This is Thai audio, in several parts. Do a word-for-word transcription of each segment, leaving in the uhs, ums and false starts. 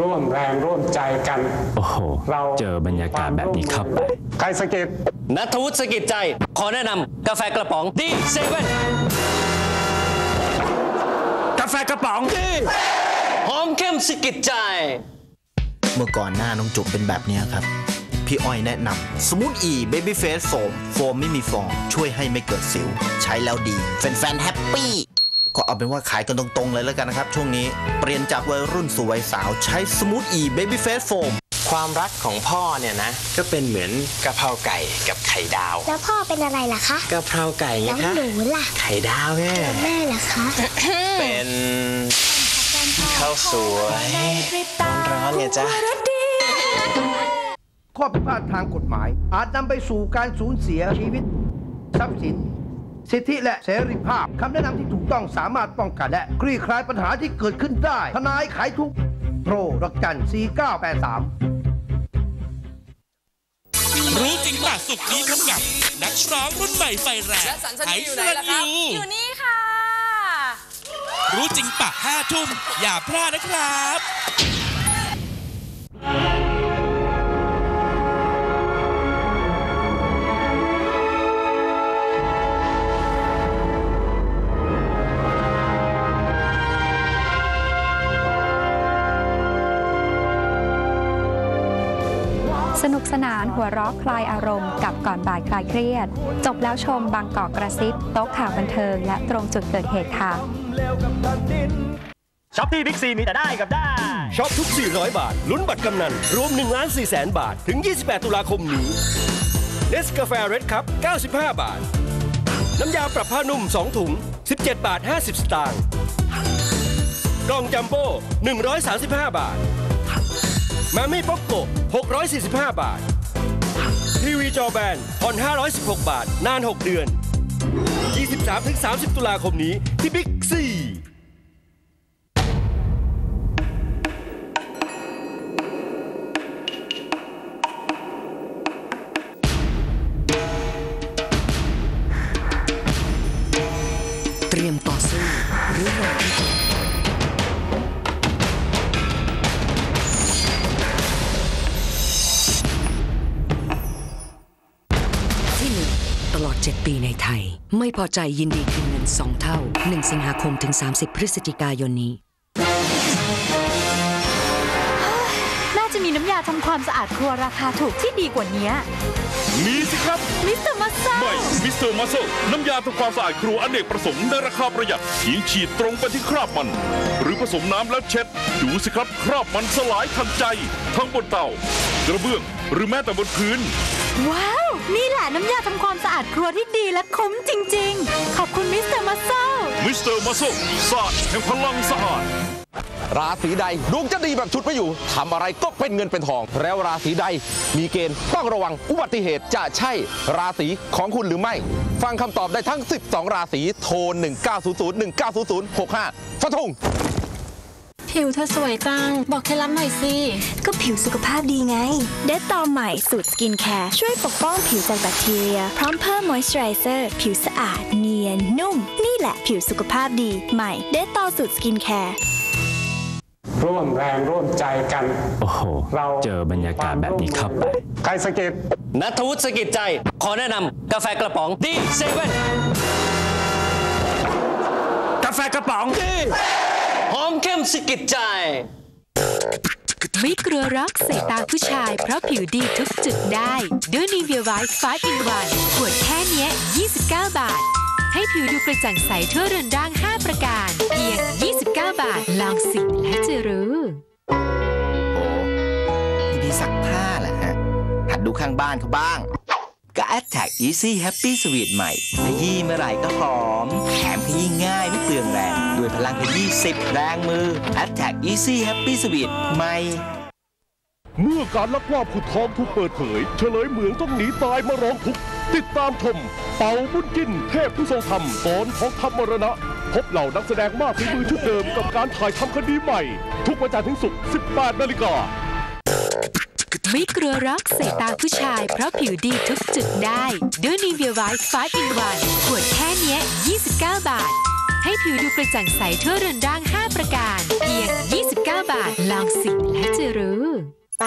ร่วมแรงร่วมใจกันโอ้โหเราเจอบรรยากาศแบบนี้เข้าไปใครสกิดณัฐวุฒิสกิดใจขอแนะนำกาแฟกระป๋องดีเซเว่นกาแฟกระป๋องดีหอมเข้มสกิดใจเมื่อก่อนหน้าน้องจุกเป็นแบบนี้ครับพี่อ้อยแนะนำสมูทอีเบบี้เฟสโฟมโฟมไม่มีฟองช่วยให้ไม่เกิดสิวใช้แล้วดีแฟนๆแฮปปี้ก็เอาเป็นว่าขายกันตรงๆเลยแล้วกันนะครับช่วงนี้เปลี่ยนจากวัยรุ่นสู่วัยสาวใช้สมูทอีเบบี้เฟสโฟมความรักของพ่อเนี่ยนะก็เป็นเหมือนกะเพราไก่กับไข่ดาวแล้วพ่อเป็นอะไรล่ะคะกะเพราไก่ไงคะแล้วหนูล่ะไข่ดาวแม่แม่ล่ะคะเป็นข้าวสวยร้อนๆเนี่ยจ้ะข้อผิดพลาดทางกฎหมายอาจนำไปสู่การสูญเสียชีวิตทรัพย์สินสิทธิและเสรีภาพคำแนะนำที่ถูกต้องสามารถป้องกันและคลี่คลายปัญหาที่เกิดขึ้นได้ทนายขายทุกโทรดอกจันสี่เก้าแปดสามรู้จริงป่ะสุกนี้พบกับนักร้องรุ่นใหม่ไฟแรงไอซ์รันยูอยู่นี่ค่ะรู้จริงป่ะห้าทุ่มอย่าพลาดนะครับสนุกสนานหัวเราะคลายอารมณ์กับก่อนบ่ายคลายเครียดจบแล้วชมบางกอกกระซิบโต๊ะข่าวบันเทิงและตรงจุดเกิดเหตุค่ะช็อปที่บิ๊กซีมีแต่ได้กับได้ช็อปทุกสี่ร้อยบาทลุ้นบัตรกำนันรวมหนึ่งล้านสี่แสนบาทถึงยี่สิบแปดตุลาคมนี้เนสกาแฟเรดคัพเก้าสิบห้าบาทน้ำยาปรับผ้านุ่มสองถุงสิบเจ็ดบาทห้าสิบสตางค์กล่องจัมโบ้หนึ่งร้อยสามสิบห้าบาทมามี่ป๊อกโกหกร้อยสี่สิบห้าบาททีวีจอแบนผ่อนห้าร้อยสิบหกบาทนานหกเดือน ยี่สิบสามถึงสามสิบ ตุลาคมนี้ที่บิ๊กซีเตรียมต่อสู้หรือรอที่จะตลอดเจ็ดปีในไทยไม่พอใจยินดีคืนเงินสองเท่าหนึ่งสิงหาคมถึงสามสิบพฤศจิกายนนี้น่าจะมีน้ำยาทำความสะอาดครัวราคาถูกที่ดีกว่านี้มีสิครับมิสเตอร์มัสเซลใหม่มิสเตอร์มัสเซลน้ำยาทำความสะอาดครัวอเนกประสงค์ในราคาประหยัดเพียงฉีดตรงไปที่คราบมันหรือผสมน้ำแล้วเช็ดดูสิครับคราบมันสลายทันใจทั้งบนเตากระเบื้องหรือแม้แต่บนพื้นว้าวนี่แหละน้ำยาทำความสะอาดครัวที่ดีและคุ้มจริงๆขอบคุณมิสเตอร์มัสเซลมิสเตอร์มัสเซลศาสตร์แห่งพลังสะอาดราศีใดดวงจะดีแบบชุดไม่อยู่ทำอะไรก็เป็นเงินเป็นทองแล้วราศีใดมีเกณฑ์ต้องระวังอุบัติเหตุจะใช่ราศีของคุณหรือไม่ฟังคำตอบได้ทั้งสิบสองราศีโทรหนึ่งเก้าศูนย์ศูนย์ หนึ่งเก้าศูนย์ศูนย์ หกห้าฟันธงผิวเธอสวยจังบอกเคล็ดลับหน่อยสิก็ผิวสุขภาพดีไงเดตตอใหม่สูตรสกินแคร์ช่วยปกป้องผิวจากแบคทีเรียพร้อมเพิ่มมอยส์เจอไรเซอร์ผิวสะอาดเนียนนุ่มนี่แหละผิวสุขภาพดีใหม่เดตตอสูตรสกินแคร์ร่วมแรงร่วมใจกันโอ้โหเราเจอบรรยากาศแบบนี้เข้าไปใครสกิดณัฐวุฒิสกิดใจขอแนะนำกาแฟกระป๋องดีเซเว่นกาแฟกระป๋องดีหอมเข้มสกิดใจไม่กลัวรักใส่ตาผู้ชายเพราะผิวดีทุกจุดได้ด้วย Nivea White ไฟว์ in วัน ขวดแค่นี้ยี่สิบเก้าบาทให้ผิวดูกระจ่างใสทั่วเรือนร่างห้าประการเพียงยี่สิบเก้าบาทลองสิและจะรู้โอ้พี่ซักผ้าแหละฮะหัดดูข้างบ้านเขาบ้างก็ Attack Easy Happy Sweet ใหม่ขยี้เมื่อไหร่ก็หอมแถมขยี้ง่ายไม่เปลืองแรงด้วยพลังขยี้สิบแรงมือ Attack Easy Happy Sweet ใหม่เมื่อการลักลอบขุดทองถูกเปิดเผยเฉลยเหมืองต้องหนีตายมาร้องทุกข์ติดตามชมเป่าบุญกินเทพผู้ทรงธรรมตอนทองคำมรณะพบเหล่านักแสดงมากฝีมือชุดเดิมกับการถ่ายทำคดีใหม่ทุกวันจันทร์ถึงศุกร์ สิบแปดนาฬิกาไม่กลัวรักใส่ตาผู้ชายเพราะผิวดีทุกจุดได้ด้วย Nivea White ไฟว์ in วัน ขวดแค่นี้ยี่สิบเก้าบาทให้ผิวดูกระจ่างใสทั่วเรือนร่างห้าประการเพียงยี่สิบเก้าบาทลองสิและจะสิรู้ไป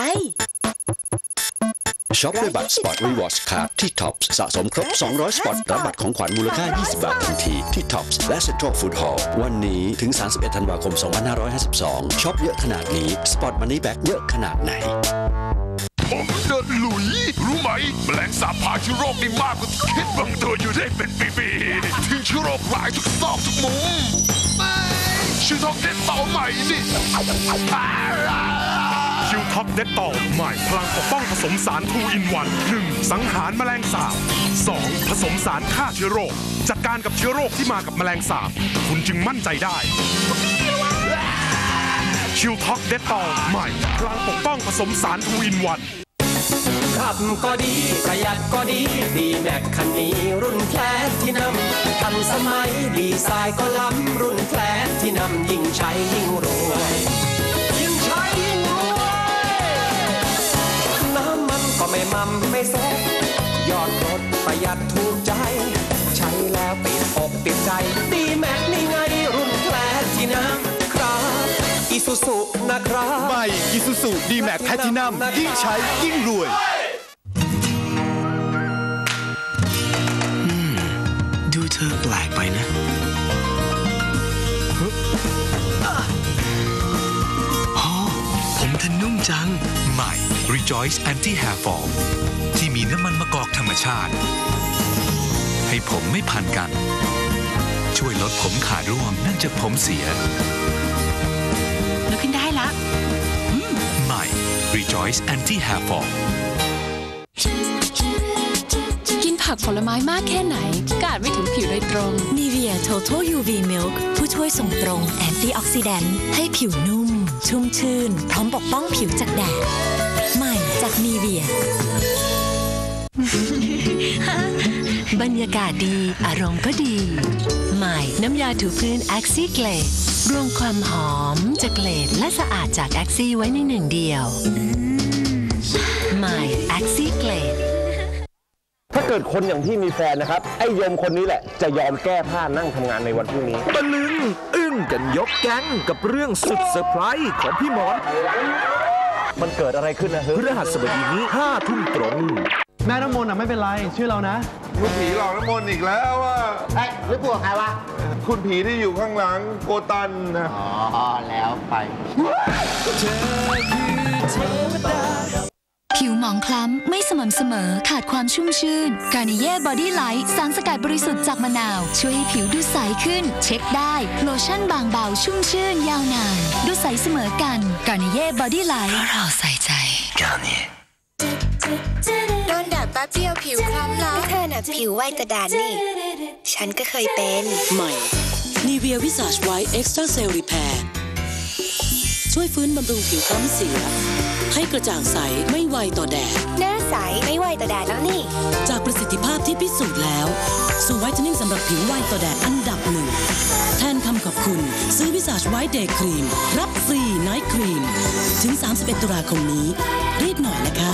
ช็อปด้วยบัตร Spot Rewards Card ที่ Tops สะสมครบ สองร้อย สปอต รับบัตรของขวัญมูลค่า ยี่สิบ บาททันทีที่ Tops และ Central Food Hall วันนี้ถึง สามสิบเอ็ด ธันวาคม สองพันห้าร้อยห้าสิบสองช็อปเยอะขนาดนี้ Spot Money Back เยอะขนาดไหนผมเดินหลุยรู้ไหมแมลงสาบพาเชื้อโรคได้มากกว่าที่คิดบางตัวอยู่ได้เป็นปีๆทิ้งเชื้อโรคหลายทุกซอกทุกมุมชื่อท็อกเด็ดต่อใหม่นี่คิวท็อปเด็ดต่อใหม่พลังปกป้องผสมสาร ทู อิน วัน หนึ่ง สังหารแมลงสาบ สอง ผสมสารฆ่าเชื้อโรคจัดการกับเชื้อโรคที่มากับแมลงสาบคุณจึงมั่นใจได้คิวท็อปเด็ดต่อใหม่พลังปกป้องผสมสาร ทู อิน วันขับก็ดีประหยัดก็ดีดีแม็กคันนี้รุ่นแคลสที่นำทันสมัยดีไซน์ก็ล้ำรุ่นแคลสที่นำยิ่งใช้ยิ่งรวยยิ่งใช้ยิ่งรวยน้ำมันก็ไม่มั่มไม่แซ่ยอดรถประหยัดถูกใจใช้แล้วติดอกติดใจดีแม็กนี่ไงรุ่นแคลสที่นำครับอีซูซูนะครับใหม่อีซูซูดีแม็กแพลทินัมยิ่งใช้ยิ่งรวยดูเธอแปลกไปนะโอ้ผมเธอนุ่มจังใหม่ Rejoice Anti Hair Fall ที่มีน้ำมันมะกอกธรรมชาติให้ผมไม่พันกันช่วยลดผมขาดร่วงเนื่องจากผมเสียลุกขึ้นได้ละใหม่ Rejoice Anti Hair Fall กินผักผลไม้มากแค่ไหนก็อาจไม่ถึงผิวโดยตรง Nivea Total ยู วี Milk ผู้ช่วยส่งตรงแอนตี้ออกซิแดนต์ให้ผิวนุ่มชุ่มชื่นพร้อมปกป้องผิวจากแดดใหม่จาก Nivea บรรยากาศดีอารมณ์ก็ดีใหม่น้ำยาถูพื้น Axi Glade รวมความหอมจากเกรดและสะอาดจาก Axi ไว้ในหนึ่งเดียวใหม่ Axi Glade ถ้าเกิดคนอย่างพี่มีแฟนนะครับไอ้ยมคนนี้แหละจะยอมแก้ผ้านั่งทำงานในวันพรุ่งนี้ตะลึงอึ้งกันยกแก๊งกับเรื่องสุดเซอร์ไพรส์ของพี่หมอนมันเกิดอะไรขึ้นนะเฮ้ยพฤหัสบดีนี้ห้าทุ่มตรงแม่น้ำมนต์อ่ะไม่เป็นไรชื่อเรานะคุณผีหลอกน้ำมนต์อีกแล้วว่าไอ้หรือพวกใครวะคุณผีที่อยู่ข้างหลังโกตันนะอ๋อแล้วไปผิวหมองคล้ำไม่สม่ำเสมอขาดความชุ่มชื่นกานิเย่บอดี้ไลท์สารสกัดบริสุทธิ์จากมะนาวช่วยให้ผิวดูใสขึ้นเช็คได้โลชั่นบางเบาชุ่มชื่นยาวนานดูใสเสมอกันกานิเย่บอดี้ไลท์เราใส่ใจกานิโดนแดดแป๊บเดียวผิวคล้ำแล้วเธอน่ะผิวไวแต่แดดนี่ฉันก็เคยเป็นใหม่นีเวียวิสาจไวท์เอ็กซ์ตร้าเซลล์รีแพร์ช่วยฟื้นบำรุงผิวคล้ำเสียให้กระจ่างใสไม่ไวต่อแดดหน้าใสไม่ไวต่อแดดแล้วนี่จากประสิทธิภาพที่พิสูจน์แล้วสู่ไวท์เทนนิ่งสำหรับผิวไวต่อแดดอันดับหนึ่งแทนคำขอบคุณซื้อวิสาจไวท์เดย์ครีมรับฟรีไนท์ครีมถึงสามสิบเอ็ดตุลาคมนี้รีบหน่อยนะคะ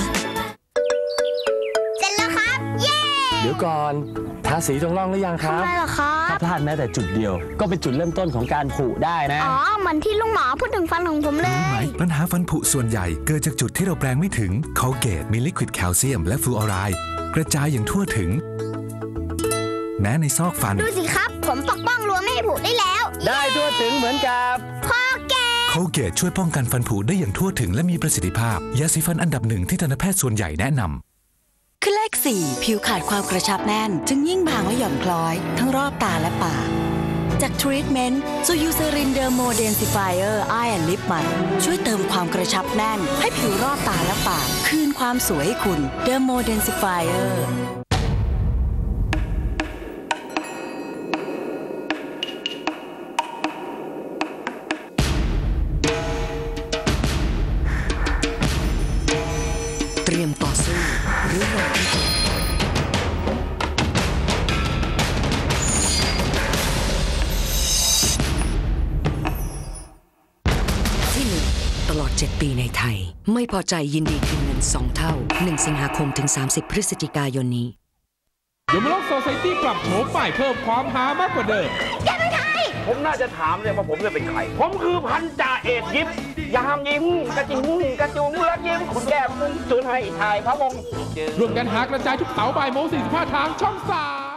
เสร็จแล้วครับเย้เดี๋ยวก่อนทาสีตรงร่องหรือยังครับทำไมล่ะครับถ้าพลาดแม้แต่จุดเดียวก็เป็นจุดเริ่มต้นของการผุได้นะอ๋อเหมือนที่ลุงหมอพูดถึงฟันของผมเลยรู้ไหมปัญหาฟันผุส่วนใหญ่เกิดจากจุดที่เราแปรงไม่ถึง Colgate มีลิควิดแคลเซียมและฟลูออไรด์กระจายอย่างทั่วถึงแม้ในซอกฟันดูสิครับผมปกป้องรั้วไม่ให้ผุได้แล้วได้ทั่วถึงเหมือนกับ Colgate Colgate ช่วยป้องกันฟันผุได้อย่างทั่วถึงและมีประสิทธิภาพยาสีฟันอันดับหนึ่งที่ทันตแพทย์ส่วนใหญ่แนะนำคือเลขสี่ผิวขาดความกระชับแน่นจึงยิ่งบางและหย่อนคล้อยทั้งรอบตาและปากจากทรีทเมนต์ซูยูเซรินเดอร์โมเดนซิฟายเออร์ไอแอนด์ลิปใหม่ช่วยเติมความกระชับแน่นให้ผิวรอบตาและปากคืนความสวยให้คุณเดอร์โมเดนซิฟายเออร์เตรียมต่อสู้หรือรอที่จะที่หนึ่งตลอดเจ็ดปีในไทยไม่พอใจยินดีคืนเงินสองเท่าหนึ่งสิงหาคมถึงสามสิบพฤศจิกายนนี้เดี๋ยวมาโลกโซไซตี้ปรับโฉมใหม่เพิ่มความฮามากกว่าเดิมแกเป็นใครผมน่าจะถามเลยว่าผมจะเป็นใครผมคือพันจ่าเอกยิปยามยิ้มกระจิงกระจุงและยิ้มคุณแก้มมุ้งจุนให้ถ่ายพระวงศ์รวมกันหากระจายทุกเสาร์บ่ายโมงสี่สิบห้าทางช่องสาม